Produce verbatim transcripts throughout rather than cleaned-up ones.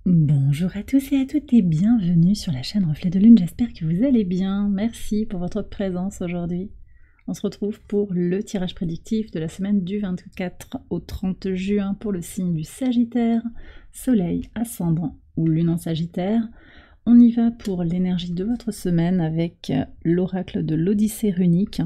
Bonjour à tous et à toutes et bienvenue sur la chaîne Reflet de Lune, j'espère que vous allez bien. Merci pour votre présence aujourd'hui. On se retrouve pour le tirage prédictif de la semaine du vingt-quatre au trente juin pour le signe du Sagittaire, Soleil, Ascendant ou Lune en Sagittaire. On y va pour l'énergie de votre semaine avec l'oracle de l'Odyssée runique.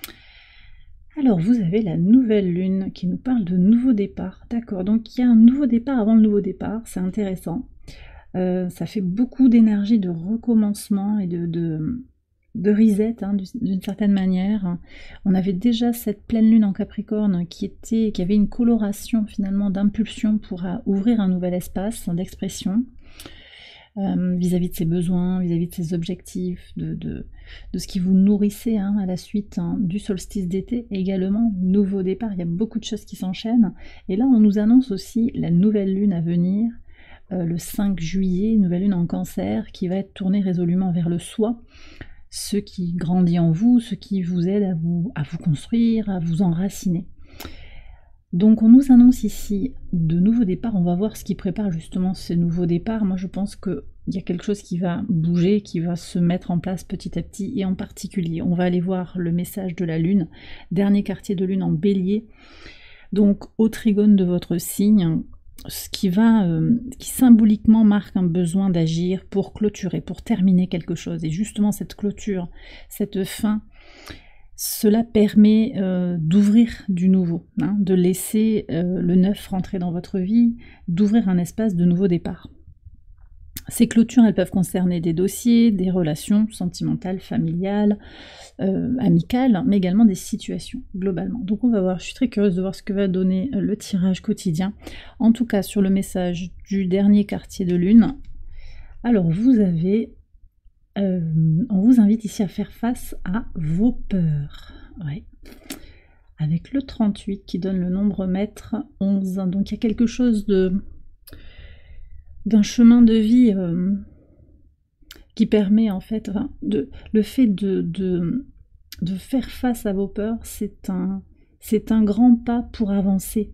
Alors vous avez la nouvelle lune qui nous parle de nouveau départ, d'accord, donc il y a un nouveau départ avant le nouveau départ, c'est intéressant, euh, ça fait beaucoup d'énergie de recommencement et de, de, de reset hein, d'une certaine manière. On avait déjà cette pleine lune en Capricorne qui, était, qui avait une coloration finalement d'impulsion pour ouvrir un nouvel espace d'expression. Euh, vis-à-vis de ses besoins, vis-à-vis de ses objectifs, de, de, de ce qui vous nourrissait hein, à la suite hein, du solstice d'été, également nouveau départ, il y a beaucoup de choses qui s'enchaînent, et là on nous annonce aussi la nouvelle lune à venir, euh, le cinq juillet, nouvelle lune en Cancer, qui va être tournée résolument vers le soi, ce qui grandit en vous, ce qui vous aide à vous, à vous construire, à vous enraciner. Donc on nous annonce ici de nouveaux départs, on va voir ce qui prépare justement ces nouveaux départs. Moi je pense qu'il y a quelque chose qui va bouger, qui va se mettre en place petit à petit, et en particulier on va aller voir le message de la lune, dernier quartier de lune en bélier, donc au trigone de votre signe, ce qui va, euh, qui symboliquement marque un besoin d'agir pour clôturer, pour terminer quelque chose, et justement cette clôture, cette fin, cela permet euh, d'ouvrir du nouveau, hein, de laisser euh, le neuf rentrer dans votre vie, d'ouvrir un espace de nouveau départ. Ces clôtures, elles peuvent concerner des dossiers, des relations sentimentales, familiales, euh, amicales, mais également des situations, globalement. Donc on va voir, je suis très curieuse de voir ce que va donner le tirage quotidien. En tout cas, sur le message du dernier quartier de lune, alors vous avez... Euh, on vous invite ici à faire face à vos peurs. Ouais. Avec le trente-huit qui donne le nombre maître onze. Donc il y a quelque chose de d'un chemin de vie euh, qui permet en fait, enfin, de, le fait de, de, de faire face à vos peurs, c'est un, c'est un grand pas pour avancer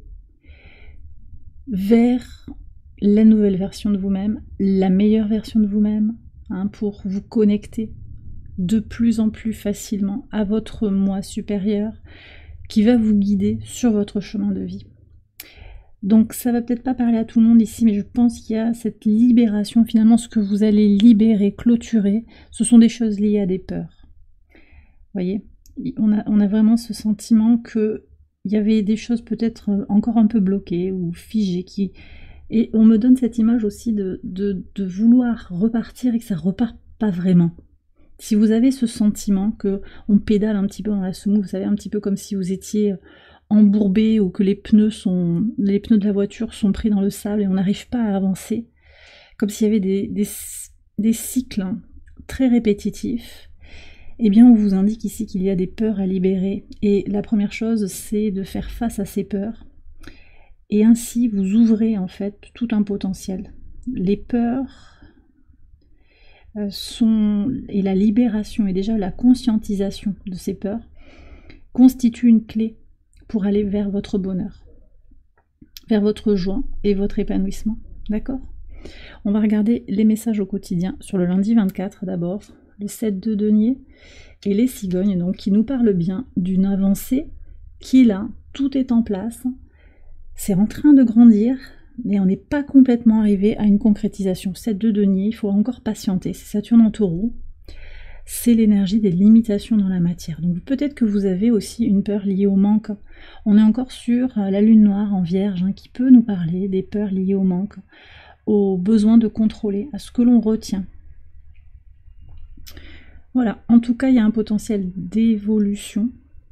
vers la nouvelle version de vous-même, la meilleure version de vous-même, Hein, pour vous connecter de plus en plus facilement à votre moi supérieur qui va vous guider sur votre chemin de vie. Donc ça va peut-être pas parler à tout le monde ici, mais je pense qu'il y a cette libération, finalement ce que vous allez libérer, clôturer, ce sont des choses liées à des peurs. Vous voyez, on a, on a vraiment ce sentiment qu'il y avait des choses peut-être encore un peu bloquées ou figées qui... Et on me donne cette image aussi de, de, de vouloir repartir et que ça repart pas vraiment. Si vous avez ce sentiment que on pédale un petit peu dans la semoule, vous savez, un petit peu comme si vous étiez embourbé ou que les pneus sont, les pneus de la voiture sont pris dans le sable et on n'arrive pas à avancer, comme s'il y avait des, des, des cycles très répétitifs, eh bien on vous indique ici qu'il y a des peurs à libérer. Et la première chose, c'est de faire face à ces peurs. Et ainsi, vous ouvrez en fait tout un potentiel. Les peurs euh, sont, et la libération, et déjà la conscientisation de ces peurs, constituent une clé pour aller vers votre bonheur, vers votre joie et votre épanouissement. D'accord ? On va regarder les messages au quotidien sur le lundi vingt-quatre d'abord, le sept de denier et les cigognes, donc qui nous parlent bien d'une avancée qui là, tout est en place. C'est en train de grandir, mais on n'est pas complètement arrivé à une concrétisation. sept de denier, il faut encore patienter. C'est Saturne en taureau. C'est l'énergie des limitations dans la matière. Donc peut-être que vous avez aussi une peur liée au manque. On est encore sur la lune noire en vierge, hein, qui peut nous parler des peurs liées au manque, au besoin de contrôler, à ce que l'on retient. Voilà, en tout cas, il y a un potentiel d'évolution.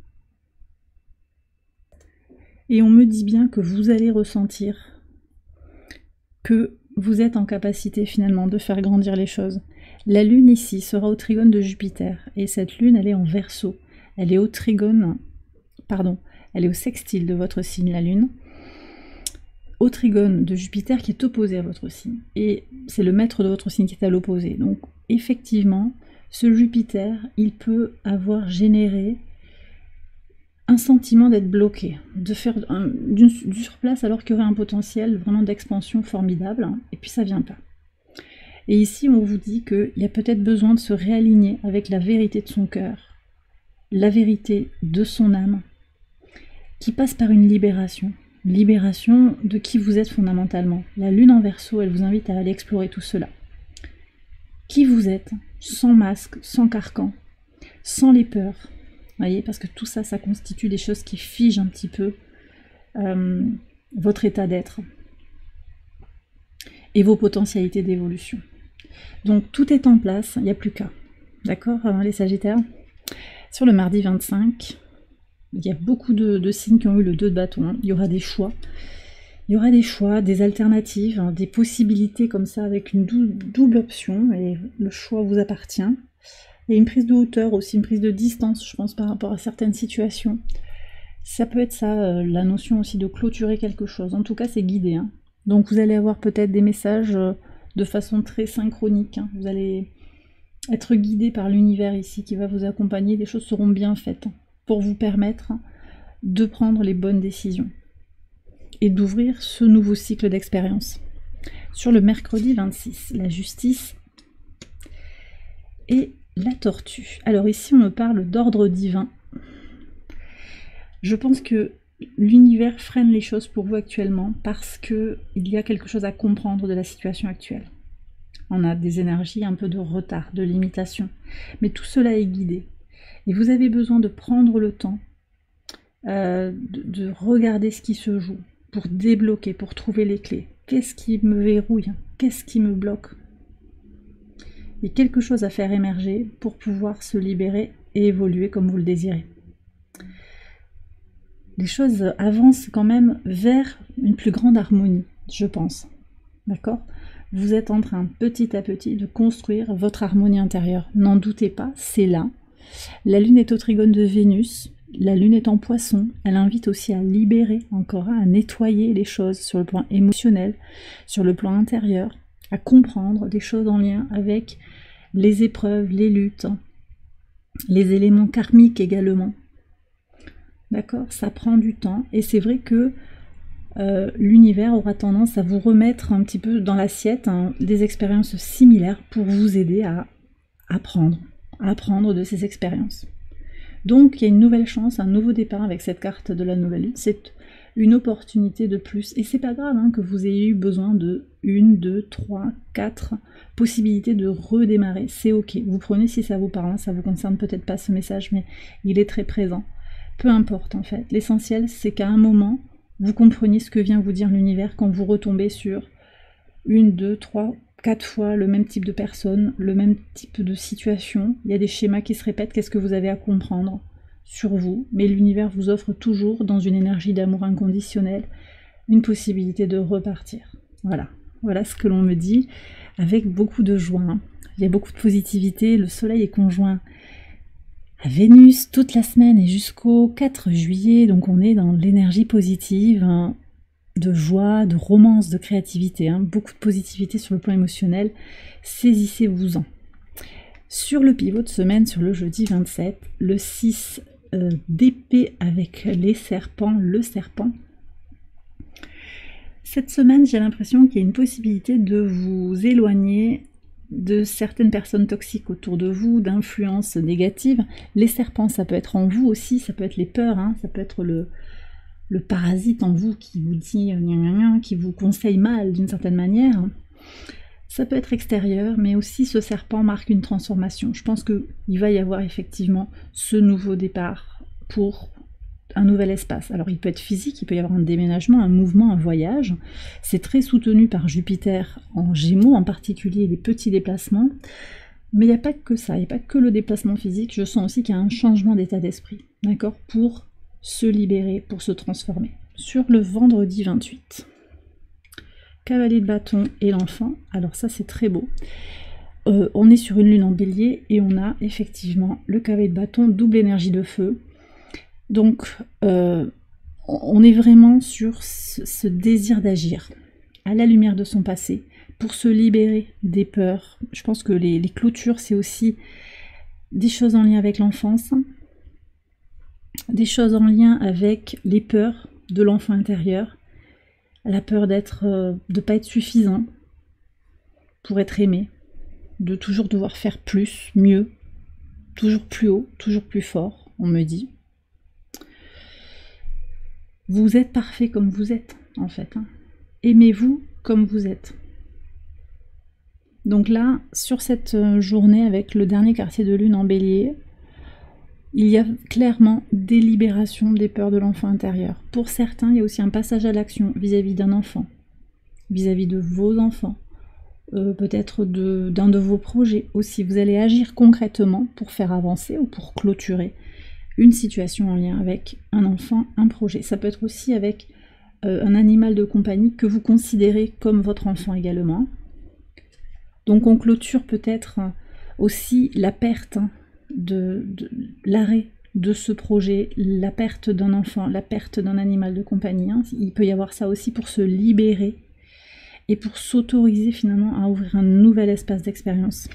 Et on me dit bien que vous allez ressentir que vous êtes en capacité finalement de faire grandir les choses. La lune ici sera au trigone de Jupiter, et cette lune elle est en Verseau, elle est au trigone, pardon, elle est au sextile de votre signe, la lune, au trigone de Jupiter qui est opposé à votre signe, et c'est le maître de votre signe qui est à l'opposé. Donc effectivement, ce Jupiter, il peut avoir généré un sentiment d'être bloqué, de faire un, du, du surplace alors qu'il y aurait un potentiel vraiment d'expansion formidable, hein, et puis ça vient pas. Et ici, on vous dit qu'il y a peut-être besoin de se réaligner avec la vérité de son cœur, la vérité de son âme, qui passe par une libération. Libération de qui vous êtes fondamentalement. La lune en Verseau, elle vous invite à aller explorer tout cela. Qui vous êtes, sans masque, sans carcan, sans les peurs. Voyez, parce que tout ça, ça constitue des choses qui figent un petit peu euh, votre état d'être et vos potentialités d'évolution. Donc tout est en place, il n'y a plus qu'à. D'accord, les Sagittaires? Sur le mardi vingt-cinq, il y a beaucoup de, de signes qui ont eu le deux de bâton. Hein. Il y aura des choix. Il y aura des choix, des alternatives, hein, des possibilités comme ça avec une dou double option et le choix vous appartient. Il y a une prise de hauteur aussi, une prise de distance, je pense, par rapport à certaines situations. Ça peut être ça, euh, la notion aussi de clôturer quelque chose. En tout cas, c'est guidé. Hein. Donc vous allez avoir peut-être des messages euh, de façon très synchronique. Hein. Vous allez être guidé par l'univers ici qui va vous accompagner. Les choses seront bien faites pour vous permettre de prendre les bonnes décisions et d'ouvrir ce nouveau cycle d'expérience. Sur le mercredi vingt-six, la justice et la tortue. Alors ici, on me parle d'ordre divin. Je pense que l'univers freine les choses pour vous actuellement parce qu'il y a quelque chose à comprendre de la situation actuelle. On a des énergies, un peu de retard, de limitation. Mais tout cela est guidé. Et vous avez besoin de prendre le temps euh, de, de regarder ce qui se joue pour débloquer, pour trouver les clés. Qu'est-ce qui me verrouille? Qu'est-ce qui me bloque? Il y a quelque chose à faire émerger pour pouvoir se libérer et évoluer comme vous le désirez. Les choses avancent quand même vers une plus grande harmonie, je pense. D'accord? Vous êtes en train, petit à petit, de construire votre harmonie intérieure. N'en doutez pas, c'est là. La Lune est au trigone de Vénus. La Lune est en Poisson. Elle invite aussi à libérer encore, à nettoyer les choses sur le plan émotionnel, sur le plan intérieur, à comprendre des choses en lien avec les épreuves, les luttes, les éléments karmiques également. D'accord? Ça prend du temps et c'est vrai que euh, l'univers aura tendance à vous remettre un petit peu dans l'assiette hein, des expériences similaires pour vous aider à apprendre, à apprendre de ces expériences. Donc il y a une nouvelle chance, un nouveau départ avec cette carte de la nouvelle lune. C'est une opportunité de plus. Et c'est pas grave hein, que vous ayez eu besoin de une, deux, trois, quatre possibilités de redémarrer. C'est ok. Vous prenez si ça vous parle, ça vous concerne peut-être pas ce message, mais il est très présent. Peu importe en fait. L'essentiel c'est qu'à un moment, vous compreniez ce que vient vous dire l'univers quand vous retombez sur une, deux, trois, quatre fois le même type de personne, le même type de situation. Il y a des schémas qui se répètent. Qu'est-ce que vous avez à comprendre sur vous? Mais l'univers vous offre toujours, dans une énergie d'amour inconditionnel, une possibilité de repartir. Voilà. Voilà ce que l'on me dit, avec beaucoup de joie. Hein. Il y a beaucoup de positivité. Le soleil est conjoint à Vénus toute la semaine et jusqu'au quatre juillet. Donc on est dans l'énergie positive, hein, de joie, de romance, de créativité. Hein. Beaucoup de positivité sur le plan émotionnel. Saisissez-vous-en. Sur le pivot de semaine, sur le jeudi vingt-sept, le six euh, d'épée avec les serpents, le serpent. Cette semaine, j'ai l'impression qu'il y a une possibilité de vous éloigner de certaines personnes toxiques autour de vous, d'influences négatives. Les serpents, ça peut être en vous aussi, ça peut être les peurs, hein, ça peut être le, le parasite en vous qui vous dit, gna gna gna, qui vous conseille mal d'une certaine manière. Ça peut être extérieur, mais aussi ce serpent marque une transformation. Je pense qu'il va y avoir effectivement ce nouveau départ pour un nouvel espace. Alors il peut être physique, il peut y avoir un déménagement, un mouvement, un voyage. C'est très soutenu par Jupiter en Gémeaux, en particulier les petits déplacements. Mais il n'y a pas que ça, il n'y a pas que le déplacement physique. Je sens aussi qu'il y a un changement d'état d'esprit, d'accord, pour se libérer, pour se transformer. Sur le vendredi vingt-huit, cavalier de bâton et l'enfant. Alors ça c'est très beau. Euh, on est sur une lune en bélier et on a effectivement le cavalier de bâton, double énergie de feu. Donc, euh, on est vraiment sur ce, ce désir d'agir, à la lumière de son passé, pour se libérer des peurs. Je pense que les, les clôtures, c'est aussi des choses en lien avec l'enfance. des choses en lien avec les peurs de l'enfant intérieur, la peur d'être, euh, de pas être suffisant pour être aimé, de toujours devoir faire plus, mieux, toujours plus haut, toujours plus fort, on me dit. Vous êtes parfait comme vous êtes, en fait. Hein. Aimez-vous comme vous êtes. Donc là, sur cette journée avec le dernier quartier de lune en bélier, il y a clairement des libérations des peurs de l'enfant intérieur. Pour certains, il y a aussi un passage à l'action vis-à-vis d'un enfant, vis-à-vis de vos enfants, euh, peut-être de, d'un de vos projets aussi. Vous allez agir concrètement pour faire avancer ou pour clôturer une situation en lien avec un enfant, un projet. Ça peut être aussi avec euh, un animal de compagnie que vous considérez comme votre enfant également. Donc on clôture peut-être aussi la perte de, de l'arrêt de ce projet, la perte d'un enfant, la perte d'un animal de compagnie. Hein. Il peut y avoir ça aussi pour se libérer et pour s'autoriser finalement à ouvrir un nouvel espace d'expérience.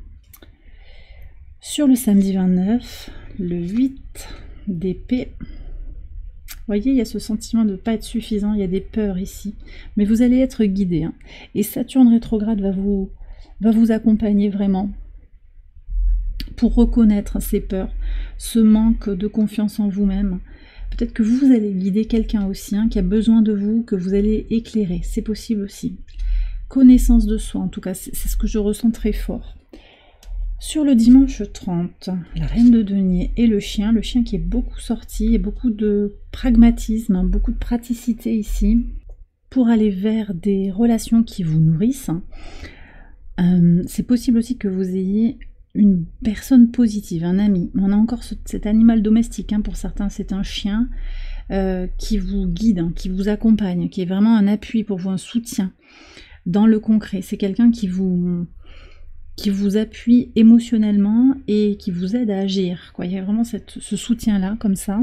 Sur le samedi vingt-neuf, le huit d'épée, vous voyez, il y a ce sentiment de ne pas être suffisant, il y a des peurs ici, mais vous allez être guidé. Hein. Et Saturne rétrograde va vous... va vous accompagner vraiment pour reconnaître ces peurs, ce manque de confiance en vous-même. Peut-être que vous allez guider quelqu'un aussi hein, qui a besoin de vous, que vous allez éclairer, c'est possible aussi. Connaissance de soi, en tout cas, c'est ce que je ressens très fort. Sur le dimanche trente, la reine de denier et le chien, le chien qui est beaucoup sorti, et beaucoup de pragmatisme, hein, beaucoup de praticité ici, pour aller vers des relations qui vous nourrissent. Euh, c'est possible aussi que vous ayez une personne positive, un ami. On a encore ce, cet animal domestique, hein, pour certains c'est un chien euh, qui vous guide, hein, qui vous accompagne, qui est vraiment un appui pour vous, un soutien dans le concret. C'est quelqu'un qui vous, qui vous appuie émotionnellement et qui vous aide à agir, quoi. Il y a vraiment cette, ce soutien-là, comme ça.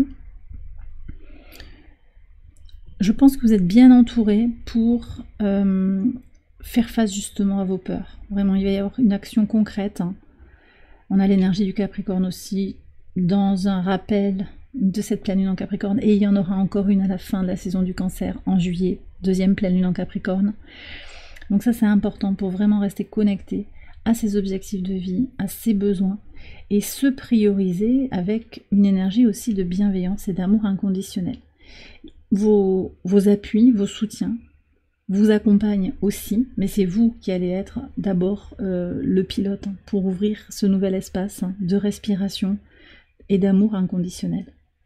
Je pense que vous êtes bien entouré pour... Euh, faire face justement à vos peurs. Vraiment, il va y avoir une action concrète. Hein. On a l'énergie du Capricorne aussi dans un rappel de cette pleine lune en Capricorne. Et il y en aura encore une à la fin de la saison du Cancer, en juillet. Deuxième pleine lune en Capricorne. Donc ça, c'est important pour vraiment rester connecté à ses objectifs de vie, à ses besoins. Et se prioriser avec une énergie aussi de bienveillance et d'amour inconditionnel. Vos, vos appuis, vos soutiens, vous accompagne aussi, mais c'est vous qui allez être d'abord euh, le pilote hein, pour ouvrir ce nouvel espace hein, de respiration et d'amour inconditionnel.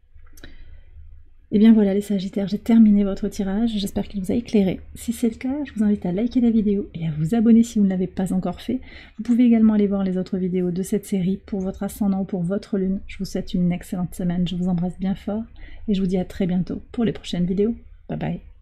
Et bien voilà les Sagittaires, j'ai terminé votre tirage, j'espère qu'il vous a éclairé. Si c'est le cas, je vous invite à liker la vidéo et à vous abonner si vous ne l'avez pas encore fait. Vous pouvez également aller voir les autres vidéos de cette série pour votre ascendant ou pour votre lune. Je vous souhaite une excellente semaine, je vous embrasse bien fort et je vous dis à très bientôt pour les prochaines vidéos. Bye bye.